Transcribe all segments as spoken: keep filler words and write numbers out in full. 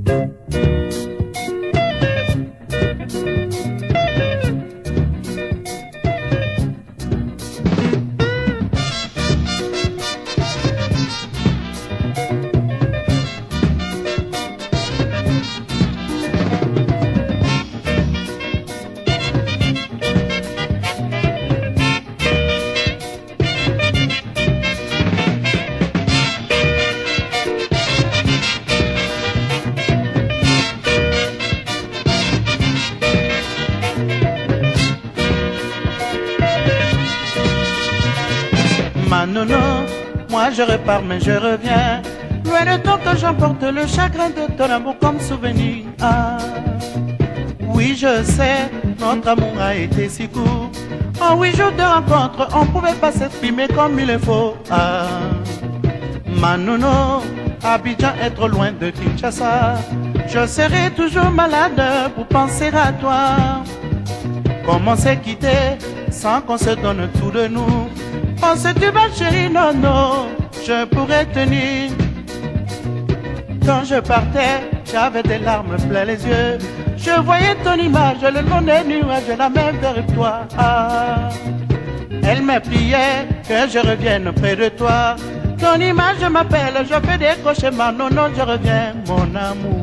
Manono, moi je repars mais je reviens. Loin de toi que j'emporte le chagrin de ton amour comme souvenir. Ah, oui je sais, notre amour a été si court. En huit jours de rencontre, on pouvait pas s'exprimer comme il faut. Ah, Manono, Abidjan est trop loin de Kinshasa. Je serai toujours malade pour penser à toi. Comment s'est quitté sans qu'on se donne tout de nous? On se dit ma chérie, non, non, je pourrais tenir. Quand je partais, j'avais des larmes plein les yeux. Je voyais ton image le long des nuages, la même vers toi. Ah, elle me priait que je revienne près de toi. Ton image m'appelle, je fais des cauchemars. Non, non, je reviens, mon amour.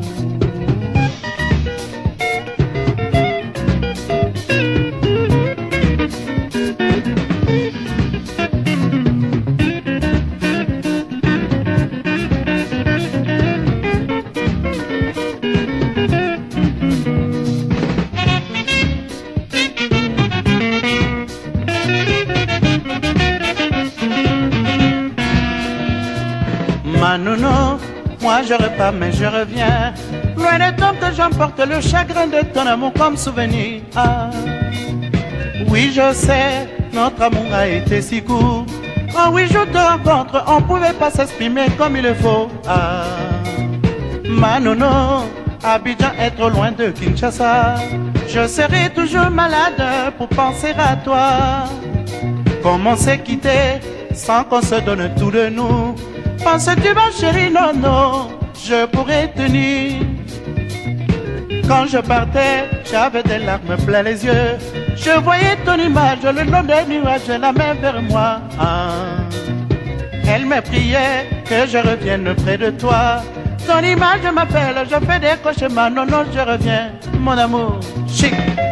Manono, moi je repars mais je reviens. Loin de toi que j'emporte le chagrin de ton amour comme souvenir. Ah, oui je sais, notre amour a été si court. En huit jours de rencontre, on pouvait pas s'exprimer comme il faut. Ah, Manono, Abidjan est trop loin de Kinshasa. Je serai toujours malade pour penser à toi. Comment s'est quitté sans qu'on se donne tout de nous? Penses-tu ma chérie, non, non, je pourrais tenir. Quand je partais, j'avais des larmes plein les yeux. Je voyais ton image le long des nuages, la main vers moi. Ah, elle me priait que je revienne près de toi. Ton image m'appelle, je fais des cauchemars. Non, non, je reviens, mon amour, chic.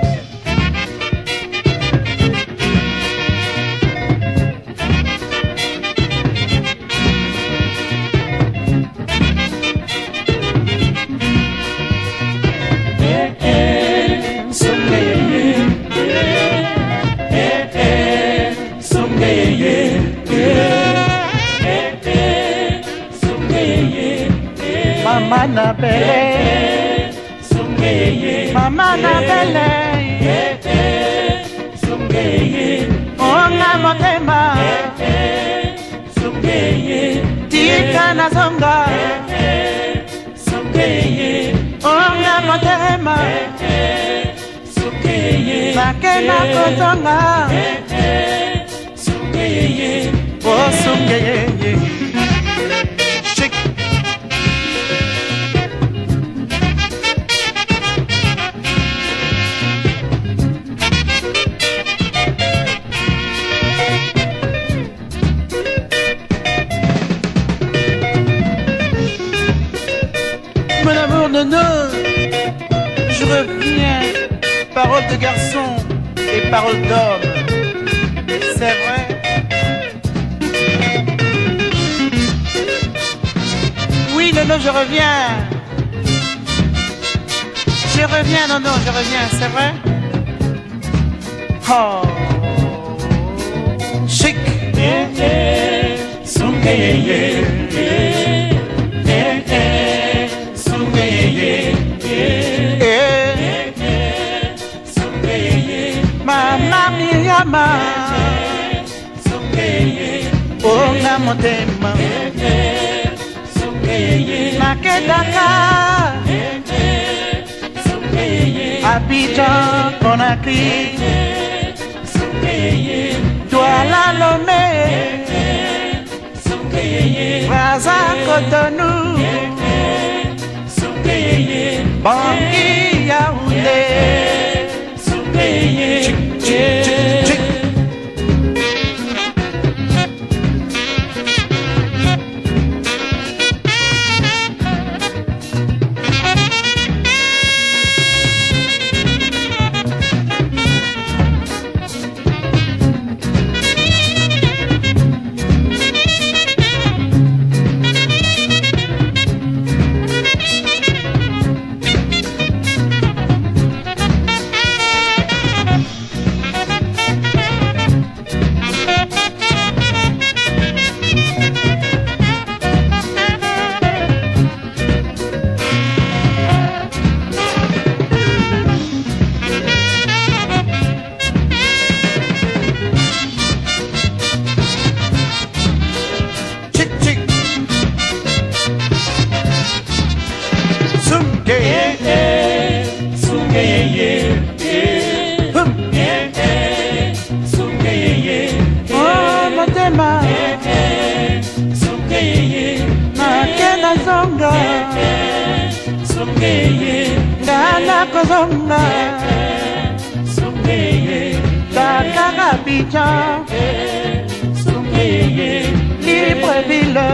Mama na belle, mama na belle, onga motema, tika na zonga, onga motema, nakena kozonga, oh sungeye. Mon amour, non, non, je reviens, parole de garçon et parole d'homme, c'est vrai. Oui, non, non, je reviens, je reviens, non, non, je reviens, c'est vrai. Oh, chic, eh, eh, sungeye, eh, eh, eh. Mama miyama, onga motema, makedaka, Abidjan Conakry, Douala Lomé, Brazza Cotonou. Bangui Yaoundé. Chick, chick, chick, chick. Dana kozonga Dakar Abidjan Libreville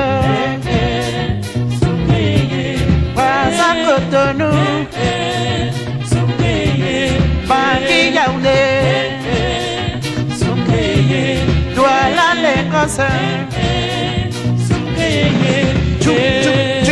Brazza Cotonou Bangui Yaoundé Douala l'Écosse Tchou tchou tchou.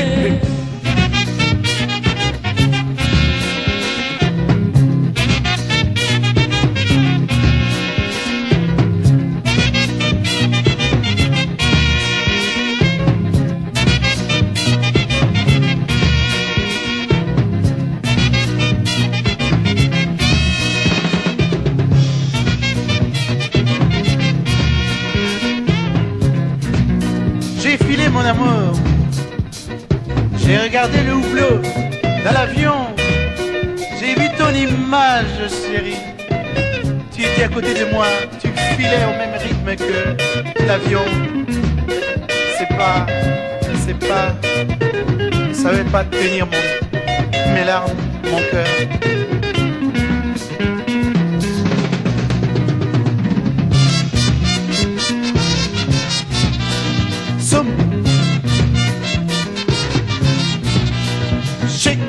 J'ai filé mon amour, j'ai regardé le hublot dans l'avion, j'ai vu ton image chérie, tu étais à côté de moi, tu filais au même rythme que l'avion, c'est pas, c'est pas, je savais pas tenir mon, mes larmes, mon cœur. Soum. Shake.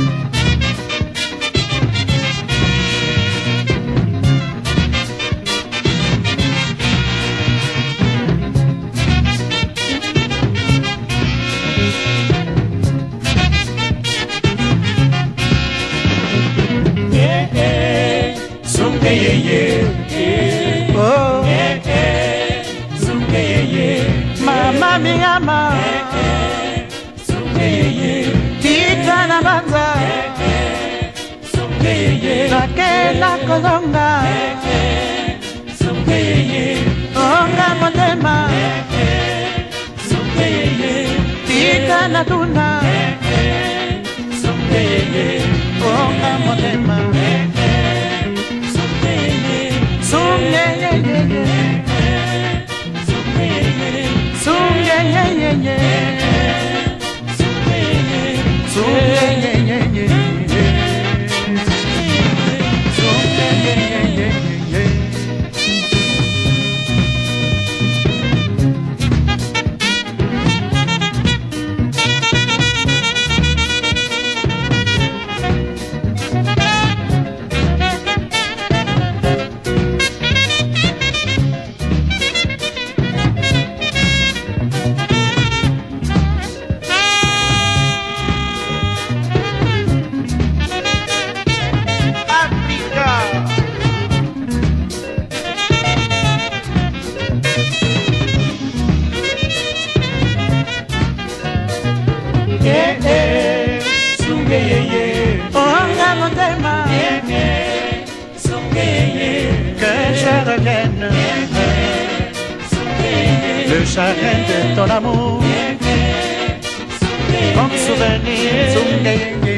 Yeah, yeah. Soum, yeah, yeah, yeah. Oh. Yeah, yeah. Soum, yeah, yeah. Mama miyama Tika na banza Nakela kozonga Onga motema Tika na tuna Onga motema Sumye ye ye ye Soum yeah yeah yeah yeah. Soum yeah yeah yeah yeah. Soum yeah yeah yeah yeah yeah. Que je revienne, le chagrin de ton amour, comme souvenir,